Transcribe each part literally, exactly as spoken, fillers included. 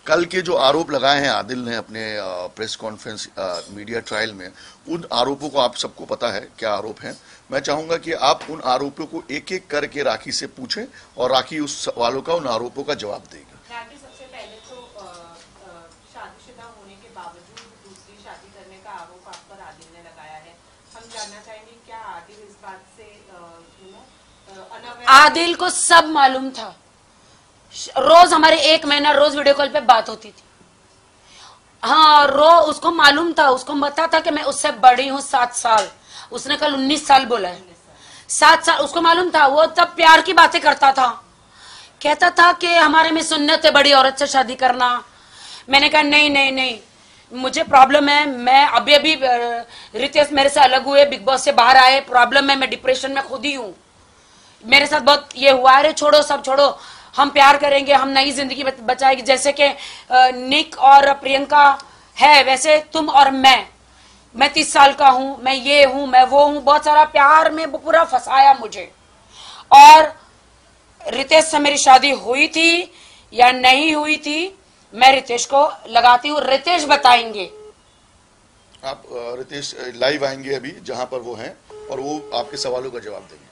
कल के जो आरोप लगाए हैं आदिल ने अपने प्रेस कॉन्फ्रेंस मीडिया ट्रायल में, उन आरोपों को आप सबको पता है क्या आरोप हैं। मैं चाहूंगा कि आप उन आरोपों को एक एक करके राखी से पूछें और राखी उस सवालों का, उन आरोपों का जवाब देगी। राखी, सबसे पहले तो शादीशुदा होने के बावजूद दूसरी शादी करने का आरोप आप पर आदिल ने लगाया है। हम जानना चाहेंगे क्या आदिल इस बात से यू नो अनअवेयर? आदिल को सब मालूम था। रोज हमारे एक महीना रोज वीडियो कॉल पे बात होती थी। हाँ, रो उसको मालूम था, उसको पता था कि मैं उससे बड़ी हूँ सात साल। उसने कल उन्नीस साल बोला है, सात साल उसको मालूम था। वो तब प्यार की बातें करता था, कहता था कि हमारे में सुन्नत है बड़ी औरत से शादी करना। मैंने कहा नहीं नहीं नहीं, मुझे प्रॉब्लम है। मैं अभी अभी रितेश मेरे से अलग हुए, बिग बॉस से बाहर आए, प्रॉब्लम है, मैं डिप्रेशन में खुद ही हूँ, मेरे साथ बहुत ये हुआ है। छोड़ो सब छोड़ो, हम प्यार करेंगे, हम नई जिंदगी बचाएंगे। जैसे कि निक और प्रियंका है वैसे तुम और मैं मैं तीस साल का हूं, मैं ये हूं, मैं वो हूं। बहुत सारा प्यार में पूरा फंसाया मुझे। और रितेश से मेरी शादी हुई थी या नहीं हुई थी, मैं रितेश को लगाती हूँ, रितेश बताएंगे। आप रितेश लाइव आएंगे अभी जहां पर वो हैं और वो आपके सवालों का जवाब देंगे।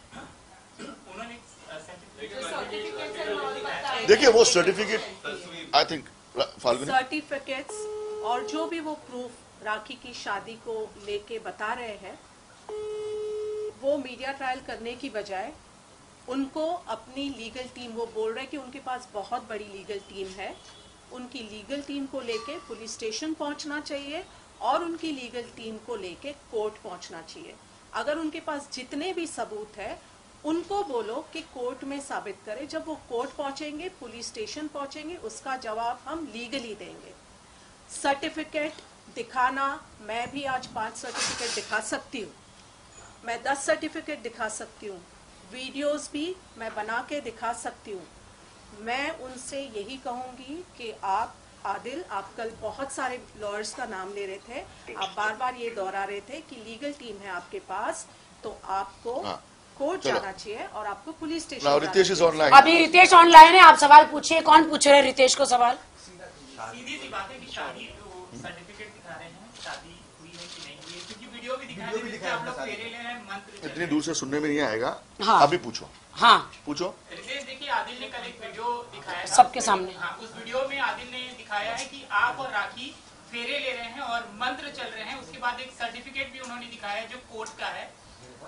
देखिए वो certificate, I think Falguni, certificates और जो भी वो प्रूफ राखी की शादी को लेके बता रहे हैं, वो मीडिया ट्रायल करने की बजाय उनको अपनी लीगल टीम, वो बोल रहे हैं कि उनके पास बहुत बड़ी लीगल टीम है, उनकी लीगल टीम को लेके पुलिस स्टेशन पहुंचना चाहिए और उनकी लीगल टीम को लेके कोर्ट पहुंचना चाहिए। अगर उनके पास जितने भी सबूत है उनको बोलो कि कोर्ट में साबित करें। जब वो कोर्ट पहुंचेंगे, पुलिस स्टेशन पहुंचेंगे, उसका जवाब हम लीगली देंगे। सर्टिफिकेट दिखाना, मैं भी आज पांच सर्टिफिकेट दिखा सकती हूँ, मैं दस सर्टिफिकेट दिखा सकती हूँ, वीडियोस भी मैं बना के दिखा सकती हूँ। मैं उनसे यही कहूंगी कि आप आदिल, आप कल बहुत सारे लॉयर्स का नाम ले रहे थे, आप बार बार ये दोहरा रहे थे कि लीगल टीम है आपके पास, तो आपको हाँ। कोर्ट जाना चाहिए और आपको police station. Ritesh is online. अभी रितेश ऑनलाइन है, आप सवाल पूछिए। कौन पूछ रहे हैं रितेश को सवाल? सीधी सी बात है कि शादी जो सर्टिफिकेट दिखा रहे हैं, शादी हुई है कि नहीं हुई है, क्योंकि वीडियो भी दिखा रहे हैं, आप लोग फेरे ले रहे हैं, मंत्र इतनी दूर से सुनने में नहीं आएगा। हाँ। अभी पूछो। हाँ पूछो। रितेश, देखिए आदिल ने कल एक वीडियो दिखाया था सबके सामने। हाँ, उस वीडियो में आदिल ने दिखाया है कि आप और राखी फेरे ले रहे हैं और मंत्र चल रहे हैं। उसके बाद एक सर्टिफिकेट भी उन्होंने दिखाया जो कोर्ट का है,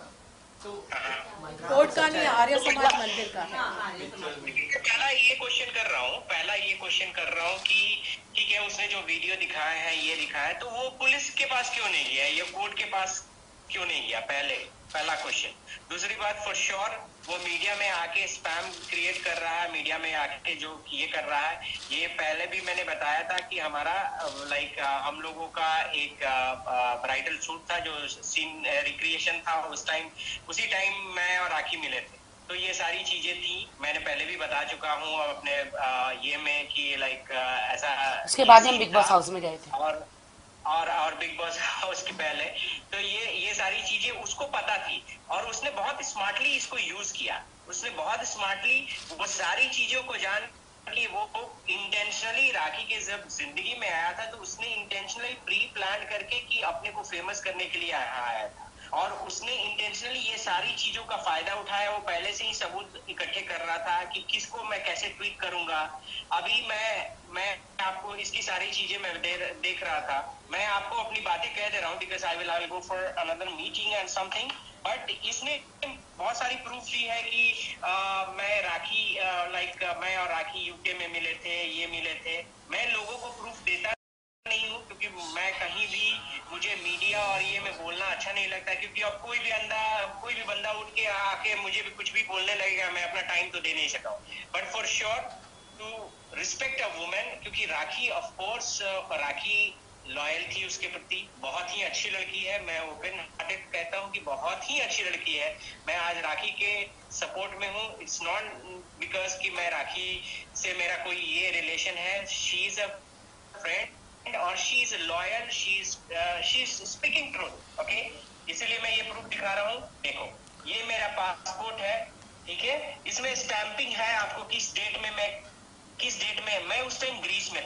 तो कोर्ट का नहीं, आर्य समाज मंदिर का है। पहला ये क्वेश्चन कर रहा हूँ पहला ये क्वेश्चन कर रहा हूँ कि ठीक है, उसने जो वीडियो दिखाया है, ये दिखाया है, तो वो पुलिस के पास क्यों नहीं गया, ये कोर्ट के पास क्यों नहीं गया? पहले पहला क्वेश्चन। दूसरी बात, फॉर श्योर वो मीडिया में आके स्पैम क्रिएट कर रहा है, मीडिया में आके जो ये कर रहा है, ये पहले भी मैंने बताया था कि हमारा लाइक हम लोगों का एक ब्राइडल शूट था, जो सीन रिक्रिएशन था, उस टाइम उसी टाइम मैं और राखी मिले थे। तो ये सारी चीजें थी, मैंने पहले भी बता चुका हूँ अपने आ, ये में कि लाइक ऐसा। उसके बाद हम बिग बॉस हाउस में गए थे और और और बिग बॉस हाउस के पहले, तो ये ये सारी चीजें उसको पता थी और उसने बहुत स्मार्टली इसको यूज किया। उसने बहुत स्मार्टली वो सारी चीजों को जान कि वो इंटेंशनली राखी के जब जिंदगी में आया था, तो उसने इंटेंशनली प्री प्लान करके कि अपने को फेमस करने के लिए आया था और उसने इंटेंशनली ये सारी चीजों का फायदा उठाया। वो पहले से ही सबूत इकट्ठे कर रहा था कि किसको मैं कैसे ट्वीट करूंगा। अभी मैं मैं आपको इसकी सारी चीजें मैं दे, देख रहा था। मैं आपको अपनी बातें कह दे रहा हूँ because I will I will go for another meeting and something, but इसने बहुत सारी प्रूफ दी है कि आ, मैं राखी लाइक मैं और राखी यूके में मिले थे, ये मिले थे। मैं लोगों को प्रूफ देता नहीं हूँ क्योंकि मैं कहीं भी, मुझे मीडिया और ये में बोलना अच्छा नहीं लगता, क्योंकि अब कोई भी अंदा कोई भी बंदा उठ के आके मुझे भी कुछ भी बोलने लगेगा, मैं अपना टाइम तो दे नहीं सका हूँ। But for sure to respect a women, क्योंकि Rakhi of course Rakhi loyal थी उसके प्रति, बहुत ही अच्छी लड़की है। मैं ओपन हार्टेड कहता हूँ कि बहुत ही अच्छी लड़की है। मैं आज राखी के सपोर्ट में हूँ। इट्स नॉट बिकॉज कि मैं राखी से मेरा कोई ये रिलेशन है। शी इज अ फ्रेंड और she is loyal, she is she is speaking truth, okay. इसलिए मैं ये प्रूफ दिखा रहा हूँ। देखो, ये मेरा पासपोर्ट है, ठीक है, इसमें स्टैंपिंग है आपको किस डेट में मैं किस डेट में मैं उस टाइम ग्रीस में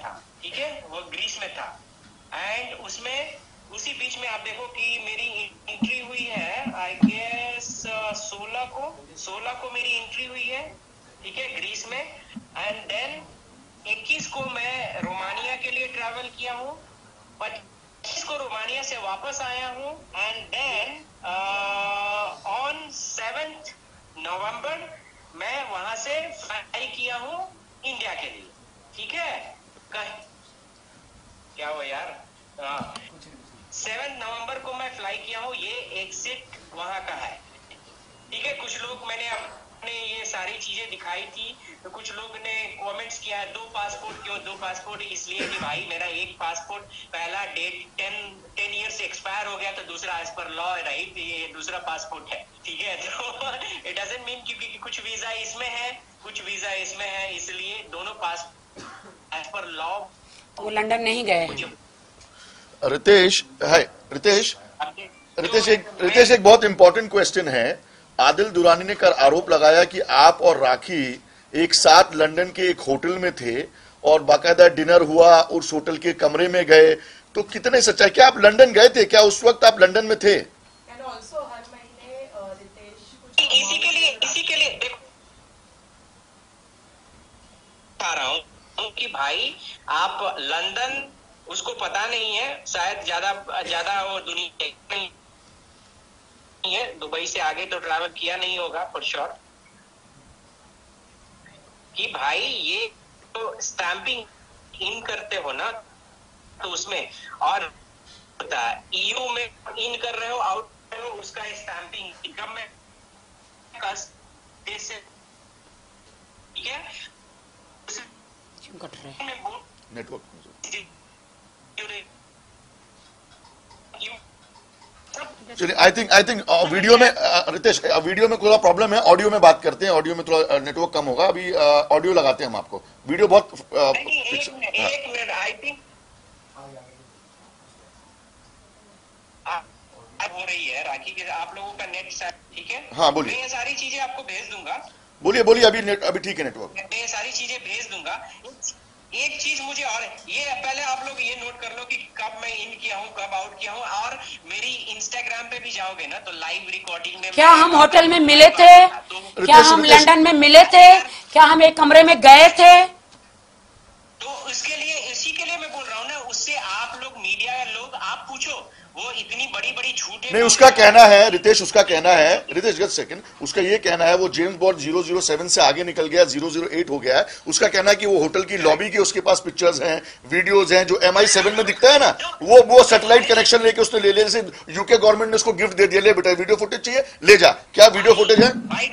ग्रीस में था। एंड उसमें उसी बीच में आप देखो कि मेरी एंट्री हुई है, आई गेस सोलह को सोलह को मेरी एंट्री हुई है, ठीक है, ग्रीस में। एंड देन इक्कीस को मैं रोमानिया के लिए ट्रैवल किया हूँ, पच्चीस को रोमानिया से वापस आया हूँ। And then on seventh November मैं वहां से फ्लाई किया हूँ इंडिया के लिए, ठीक है। कह, क्या हुआ यार, सेवन नवंबर को मैं फ्लाई किया हूँ, ये एग्जिट वहां का है, ठीक है। कुछ लोग, मैंने अपने ये सारी चीजें दिखाई थी, तो कुछ लोग ने कमेंट्स किया है दो पासपोर्ट क्यों, दो पासपोर्ट इसलिए कि भाई मेरा एक पासपोर्ट पहला डेट टेन टेन ईयर से एक्सपायर हो गया, तो दूसरा एज पर लॉ रही, ये दूसरा पासपोर्ट है, ठीक है। तो इट डजंट मीन क्योंकि कुछ वीजा इसमें है, कुछ वीजा इसमें है, इसलिए दोनों पासपोर्ट एज पर लॉ। वो लंदन नहीं गए हैं। रितेश, हाय रितेश, रितेश एक रितेश एक बहुत इंपॉर्टेंट क्वेश्चन है। आदिल दुरानी ने कर आरोप लगाया कि आप और राखी एक साथ लंदन के एक होटल में थे और बाकायदा डिनर हुआ, उस होटल के कमरे में गए, तो कितने सच्चाई, क्या आप लंदन गए थे, क्या उस वक्त आप लंदन में थे? एंड ऑल्सो हर महीने रितेश इसी के लिए इसी के लिए देखो आ रहा हूँ कि भाई आप लंदन, उसको पता नहीं है शायद, ज्यादा ज्यादा वो दुनिया नहीं है, दुबई से आगे तो ट्रैवल किया नहीं होगा फॉर श्योर, कि भाई ये तो स्टैंपिंग इन करते हो ना, तो उसमें और होता है ईयू में इन कर रहे हो, आउट कर रहे हो, उसका स्टैंपिंग कब में से, ठीक है। कट रहे नेटवर्क चलिए, I think I think video में uh, रितेश वीडियो में थोड़ा प्रॉब्लम है, ऑडियो में बात करते हैं, ऑडियो में थोड़ा नेटवर्क कम होगा, अभी ऑडियो uh, लगाते हैं हम आपको, वीडियो बहुत uh, एक मिनट, आई थिंक हो रही है राखी के, आप लोगों का नेट, ठीक है। हाँ बोलिए, मैं ये सारी चीजें आपको भेज दूंगा, बोलिए बोलिए, अभी नेट अभी ठीक है नेटवर्क, मैं ये सारी चीजें भेज दूंगा। एक चीज मुझे और, ये पहले आप लोग ये नोट कर लो कि कब मैं इन किया हूँ, कब आउट किया हूँ, और मेरी इंस्टाग्राम पे भी जाओगे ना तो लाइव रिकॉर्डिंग में, क्या हम होटल में मिले थे, क्या हम लंदन में मिले थे, क्या हम एक कमरे में गए थे? तो इसके लिए, इसी के लिए मैं बोल रहा हूँ ना, उससे आप लोग मीडिया लोग आप पूछो, वो इतनी बड़ी बड़ी झूठे, नहीं उसका कहना है रितेश, उसका कहना है रितेश जस्ट सेकंड, उसका ये कहना है वो James Bond zero zero seven से आगे निकल गया, ज़ीरो ज़ीरो एट हो गया है। उसका कहना है कि वो होटल की लॉबी के उसके पास पिक्चर्स हैं, वीडियोस हैं, जो एम आई सेवन में दिखता है ना, वो वो सैटेलाइट कनेक्शन लेके उसने ले लिया, जैसे यूके गवर्नमेंट ने उसको गिफ्ट दे दिया, ले बेटा वीडियो फुटेज चाहिए ले जा, क्या वीडियो फुटेज है?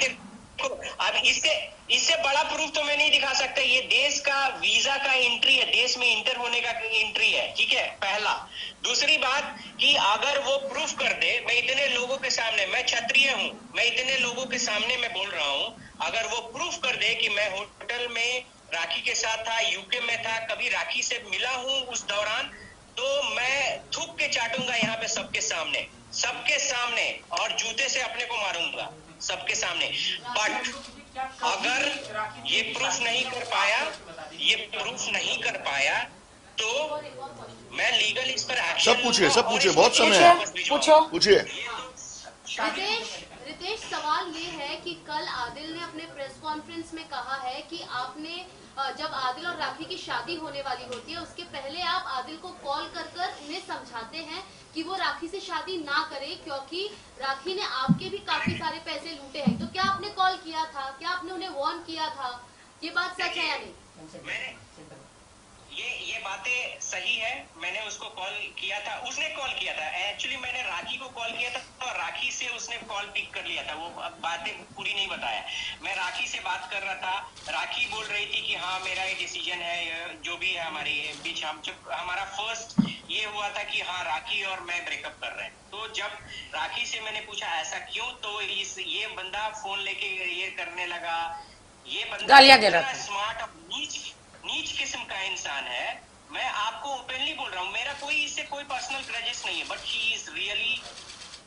अब इससे इससे बड़ा प्रूफ तो मैं नहीं दिखा सकता, ये देश का वीजा का एंट्री है, देश में इंटर होने का एंट्री है, ठीक है, पहला। दूसरी बात कि अगर वो प्रूफ कर दे, मैं इतने लोगों के सामने, मैं क्षत्रिय हूं, मैं इतने लोगों के सामने मैं बोल रहा हूं, अगर वो प्रूफ कर दे कि मैं होटल में राखी के साथ था, यूके में था, कभी राखी से मिला हूं उस दौरान, तो मैं थूक के चाटूंगा यहाँ पे सबके सामने, सबके सामने, और जूते से अपने को मारूंगा सबके सामने। बट अगर ये प्रूफ नहीं कर पाया, ये प्रूफ नहीं कर पाया, तो मैं लीगल इस पर एक्शन, सब पूछिए सब पूछिए, बहुत समय है, पूछो पूछिए। रितेश रितेश सवाल ये है कि कल आदिल ने अपने प्रेस कॉन्फ्रेंस में कहा है कि आपने जब आदिल और राखी की शादी होने वाली होती है उसके पहले आप आदिल को कॉल कर कर उन्हें समझाते हैं कि वो राखी से शादी ना करे, क्योंकि राखी ने आपके भी काफी सारे पैसे लूटे हैं। तो क्या आपने कॉल किया था, क्या आपने उन्हें वार्न किया था, ये बात सच है या नहीं? मैंने ये ये बातें सही है, मैंने उसको कॉल किया था, उसने कॉल किया था, एक्चुअली मैंने राखी को कॉल किया था और राखी से उसने कॉल पिक कर लिया था, वो बातें पूरी नहीं बताया। मैं राखी से बात कर रहा था, राखी बोल रही थी कि हाँ मेरा ये डिसीजन है, जो भी है हमारे बीच, हम जब हमारा फर्स्ट ये हुआ था कि हाँ राखी और मैं ब्रेकअप कर रहे हैं, तो जब राखी से मैंने पूछा ऐसा क्यों, तो इस ये बंदा फोन लेके ये करने लगा, ये बंदा गालियां दे रहा था, स्मार्ट और नीच नीच किस्म का इंसान है। मैं आपको ओपनली बोल रहा हूँ, मेरा कोई इससे कोई पर्सनल ग्रजेस नहीं है, बट ही इज रियली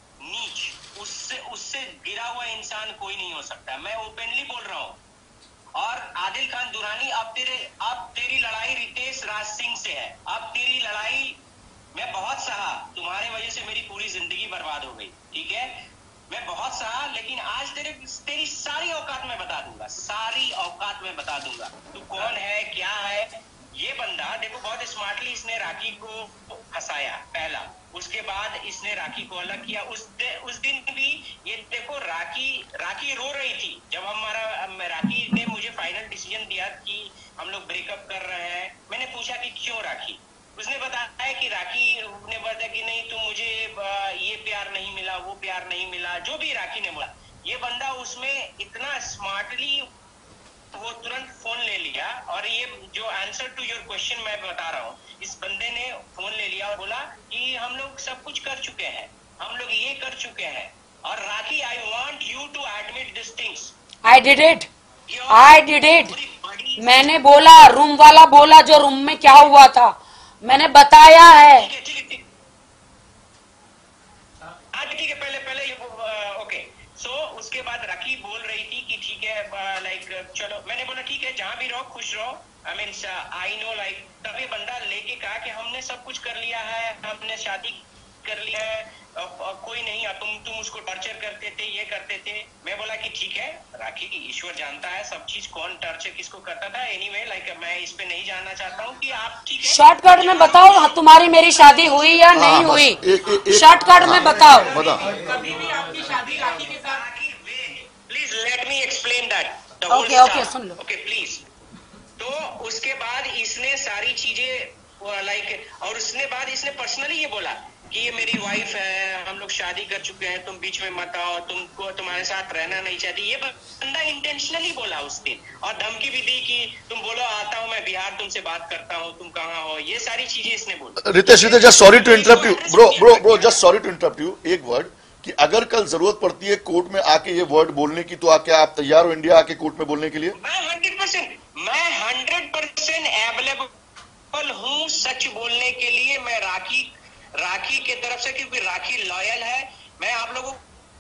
नीच, उससे उससे गिरा हुआ इंसान कोई नहीं हो सकता, मैं ओपनली बोल रहा हूँ। और आदिल खान दुरानी, अब तेरे अब तेरी लड़ाई रितेश राज सिंह से है। अब तेरी लड़ाई मैं बहुत सहा, तुम्हारे वजह से मेरी पूरी जिंदगी बर्बाद हो गई, ठीक है, मैं बहुत सहा, लेकिन आज तेरे तेरी सारी औकात में बता दूंगा, सारी औकात में बता दूंगा तू कौन है, क्या है। ये बंदा देखो बहुत स्मार्टली इसने राखी को फंसाया पहला, उसके बाद इसने राखी को अलग किया। उस दे, उस दिन भी ये देखो राखी राखी रो रही थी जब हमारा राखी ने मुझे फाइनल डिसीजन दिया कि हम लोग ब्रेकअप कर रहे हैं। मैंने पूछा कि क्यों राखी, उसने बताया कि राखी ने बताया कि नहीं तुम मुझे ये प्यार नहीं मिला, वो प्यार नहीं मिला, जो भी राखी ने बोला। ये बंदा उसमें इतना स्मार्टली वो तुरंत फोन ले लिया, और ये जो आंसर टू योर क्वेश्चन मैं बता रहा हूँ, इस बंदे ने फोन ले लिया और बोला कि हम लोग सब कुछ कर चुके हैं, हम लोग ये कर चुके हैं। और Rakhi, I want you to admit this things. I did it, I did it. मैंने बोला, रूम वाला बोला जो रूम में क्या हुआ था मैंने बताया है। ठीक है ठीक है आज ठीक है पहले पहले ओके। सो उसके बाद राखी बोल रही थी कि ठीक है लाइक चलो, मैंने बोला ठीक है जहां भी रहो खुश रहो, I mean I know like. तभी बंदा लेके कहा कि हमने सब कुछ कर लिया है, हमने शादी कर लिया है, कोई नहीं, तुम तुम उसको टॉर्चर करते थे, ये करते थे। मैं बोला कि ठीक है राखी, ईश्वर जानता है सब चीज, कौन टॉर्चर किसको करता था। एनीवे लाइक मैं इस पे नहीं जानना चाहता हूँ कि आप ठीक है। शॉर्टकट में बताओ तुम्हारी मेरी शादी हुई या नहीं हुई, शॉर्टकट में बताओ। कभी भी आपकी शादी राखी के साथ, please let me explain that. Okay okay सुन लो, ओके प्लीज। तो उसके बाद इसने सारी चीजें लाइक, और उसने बाद इसने पर्सनली ये बोला कि ये मेरी वाइफ है, हम लोग शादी कर चुके हैं, तुम बीच में मत आओ, तुमको तुम्हारे साथ रहना नहीं चाहती। ये बंदा इंटेंशनली बोला उस दिन, और धमकी भी दी कि तुम बोलो आता हूँ मैं बिहार, तुमसे बात करता हूँ, तुम कहाँ हो, ये सारी चीजें इसने बोली। Ritesh Ritesh just sorry to interrupt you bro bro bro just sorry to interrupt you. एक वर्ड कि अगर कल जरूरत पड़ती है कोर्ट में आके ये वर्ड बोलने की, तो आके आप तैयार हो इंडिया आके कोर्ट में बोलने के लिए? मैं हंड्रेड परसेंट मैं हंड्रेड परसेंट अवेलेबल हूँ सच बोलने के लिए। मैं राखी राखी के तरफ से, क्योंकि राखी लॉयल है। मैं आप लोगों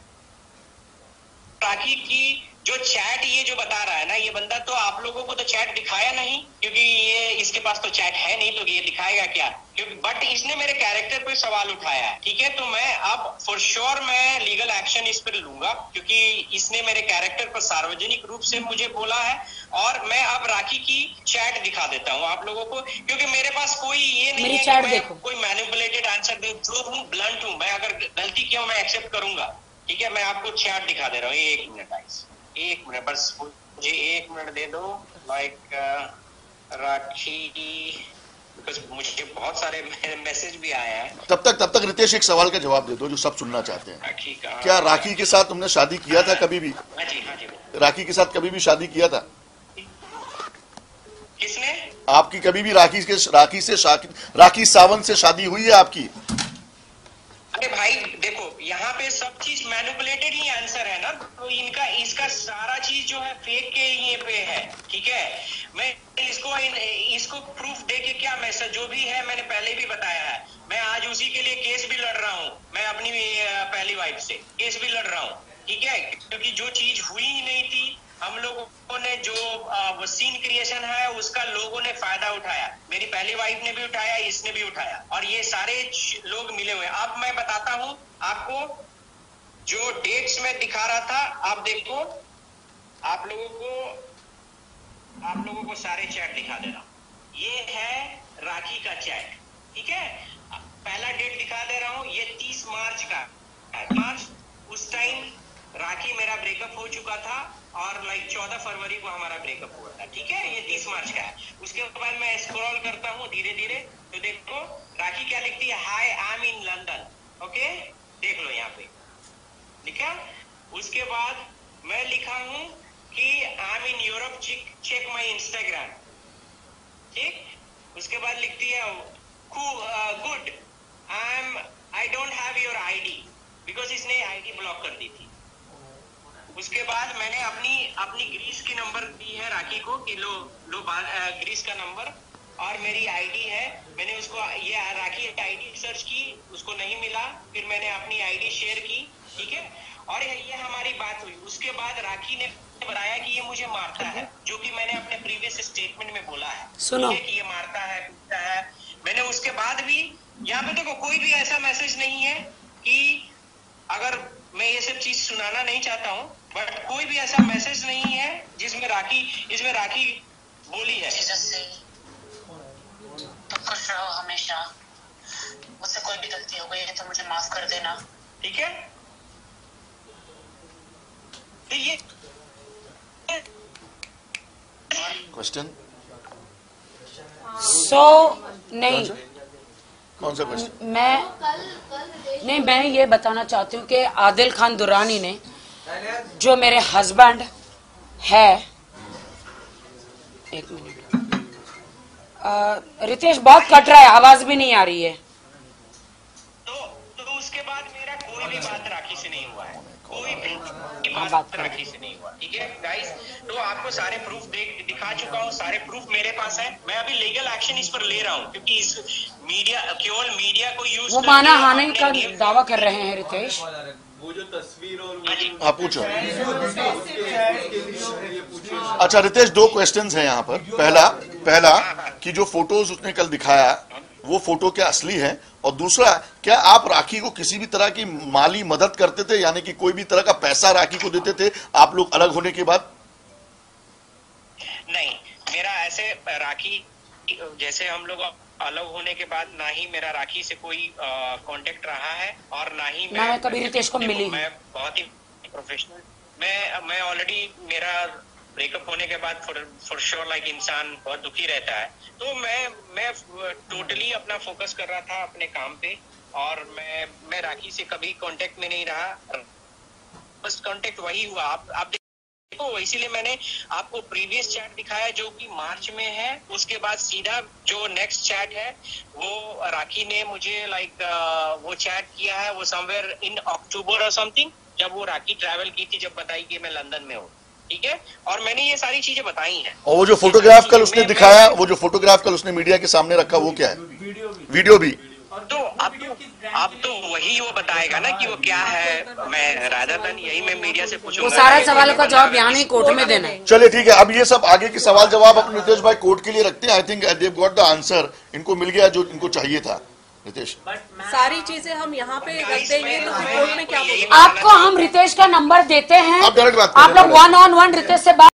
राखी की जो चैट ये जो बता रहा है ना ये बंदा, तो आप लोगों को तो चैट दिखाया नहीं, क्योंकि ये इसके पास तो चैट है नहीं, तो ये दिखाएगा क्या? क्योंकि बट इसने मेरे कैरेक्टर पे सवाल उठाया है, ठीक है। तो मैं अब फॉर श्योर मैं लीगल एक्शन इस पर लूंगा, क्योंकि इसने मेरे कैरेक्टर पर सार्वजनिक रूप से मुझे बोला है। और मैं अब राखी की चैट दिखा देता हूँ आप लोगों को, क्योंकि मेरे पास कोई ये नहीं है कि मैं कोई मैनिपुलेटेड आंसर दे, जो हूँ ब्लंट हूँ। मैं अगर गलती की हूँ मैं एक्सेप्ट करूंगा, ठीक है। मैं आपको चैट दिखा दे रहा हूँ, एक मिनट आइस एक मिनट बस मुझे एक मिनट दे दो। लाइक राखी, बिकॉज मुझे बहुत सारे मैसेज भी आया है। तब तक तब तक रितेश एक सवाल का जवाब दे दो जो सब सुनना चाहते हैं। राखी का, क्या राखी के साथ तुमने शादी किया था कभी भी? हाँ जी हाँ जी। राखी के साथ कभी भी शादी किया था? किसने? आपकी कभी भी राखी के राखी से राखी सावंत से शादी हुई है आपकी? अरे भाई देखो यहाँ पे सब चीज मैनिपुलेटेड ही आंसर है ना, तो इनका इसका सारा चीज जो है फेक के ये पे है, ठीक है। मैं इसको इसको प्रूफ दे के क्या मैसेज जो भी है मैंने पहले भी बताया है। मैं आज उसी के लिए केस भी लड़ रहा हूँ, मैं अपनी पहली वाइफ से केस भी लड़ रहा हूँ, ठीक है। क्योंकि जो चीज हुई ही नहीं थी, हम लोगों ने जो सीन क्रिएशन है उसका लोगों ने फायदा उठाया। मेरी पहली वाइफ ने भी उठाया, इसने भी उठाया, और ये सारे लोग मिले हुए। अब मैं बताता हूं आपको, जो डेट्स में दिखा रहा था, आप देखो, आप लोगों को आप लोगों को सारे चैट दिखा दे रहा हूं। ये है राखी का चैट, ठीक है। पहला डेट दिखा दे रहा हूं, ये तीस मार्च का मार्च। उस टाइम राखी मेरा ब्रेकअप हो चुका था, और लाइक चौदह फरवरी को हमारा ब्रेकअप हुआ था, ठीक है। ये तीस मार्च का है। उसके बाद मैं स्क्रॉल करता हूँ धीरे धीरे, तो देखो राखी क्या लिखती है, hi I am in London, okay, देख लो यहाँ पे लिखा। उसके बाद मैं लिखा हूँ कि I am in Europe, check my Instagram, ठीक। उसके बाद लिखती है good, I am I don't have your ID, because इसने आईडी ब्लॉक कर दी थी। उसके बाद मैंने अपनी अपनी ग्रीस की नंबर दी है राखी को कि लो लो ग्रीस का नंबर, और मेरी आईडी है। मैंने उसको ये राखी आईडी सर्च की, उसको नहीं मिला, फिर मैंने अपनी आईडी शेयर की, ठीक है। और ये हमारी बात हुई। उसके बाद राखी ने बताया कि ये मुझे मारता है, जो कि मैंने अपने प्रीवियस स्टेटमेंट में बोला है सुनो। ठीक है, कि ये मारता है पीटता है। मैंने उसके बाद भी यहाँ पे देखो कोई भी ऐसा मैसेज नहीं है कि अगर मैं ये सब चीज सुनाना नहीं चाहता हूँ, बट कोई भी ऐसा मैसेज नहीं है जिसमें राखी इसमें राखी बोली है। तो खुश रहो हमेशा, मुझसे कोई भी गलती हो गई है तो मुझे माफ कर देना, ठीक है। तो ये क्वेश्चन सो नहीं कौन सा क्वेश्चन? मैं कल कल रितेश नहीं मैं ये बताना चाहती हूँ कि आदिल खान दुरानी ने जो मेरे हस्बैंड है, एक मिनट, अ, रितेश बहुत कट रहा है, आवाज भी नहीं आ रही है। तो तो उसके बाद मेरा कोई भी बात राखी से नहीं हुआ है, कोई भी हाँ, बात बात राखी से नहीं हुआ, ठीक है गाइस। तो आपको सारे प्रूफ देख दिखा चुका हूँ, सारे प्रूफ मेरे पास है। मैं अभी लीगल एक्शन इस पर ले रहा हूँ क्योंकि इस मीडिया केवल मीडिया को यूज वो माना हानि का दावा कर रहे हैं रितेश। वो जो तस्वीर और हाँ पूछो। अच्छा रितेश, दो क्वेश्चंस हैं यहाँ पर। पहला पहला कि जो फोटोज उसने कल दिखाया वो फोटो क्या असली है, और दूसरा क्या आप राखी को किसी भी तरह की माली मदद करते थे, यानी कि कोई भी तरह का पैसा राखी को देते थे आप लोग अलग होने के बाद? नहीं, मेरा ऐसे राखी जैसे हम लोग अलग होने के बाद ना ही मेरा राखी से कोई कांटेक्ट रहा है और ना ही मैं कभी रितेश को मिली। मैं बहुत ही प्रोफेशनल, मैं मैं ऑलरेडी मेरा ब्रेकअप होने के बाद फॉर फॉर श्योर लाइक इंसान बहुत दुखी रहता है। तो मैं मैं टोटली अपना फोकस कर रहा था अपने काम पे, और मैं मैं राखी से कभी कांटेक्ट में नहीं रहा, बस कांटेक्ट वही हुआ। आप आप देखो, इसीलिए मैंने आपको प्रीवियस चैट दिखाया जो कि मार्च में है। उसके बाद सीधा जो नेक्स्ट चैट है वो राखी ने मुझे लाइक वो चैट किया है, वो समवेयर इन अक्टूबर और समथिंग, जब वो राखी ट्रैवल की थी, जब बताई कि मैं लंदन में हूँ, ठीक है। और मैंने ये सारी चीजें बताई हैं। और वो जो फोटोग्राफ कल उसने दिखाया, वो जो फोटोग्राफ कल उसने मीडिया के सामने रखा, वो क्या है? वीडियो भी। तो अब तो अब तो वही वो बताएगा ना कि वो क्या है। मैं राधा धन यही मैं मीडिया से पूछूंगा। वो सारा सवालों का जवाब यहाँ नहीं कोर्ट में देना है। चलिए ठीक है, अब ये सब आगे के सवाल जवाब अपने रितेश भाई कोर्ट के लिए रखते हैं। I think Dev got the answer, इनको मिल गया जो इनको चाहिए था। रितेश, सारी चीजें हम यहाँ पे रख देंगे तो कोर्ट में क्या बोलेंगे? आपको हम रितेश का नंबर देते हैं, आप डायरेक्ट बात आप लोग वन ऑन वन रितेश से बात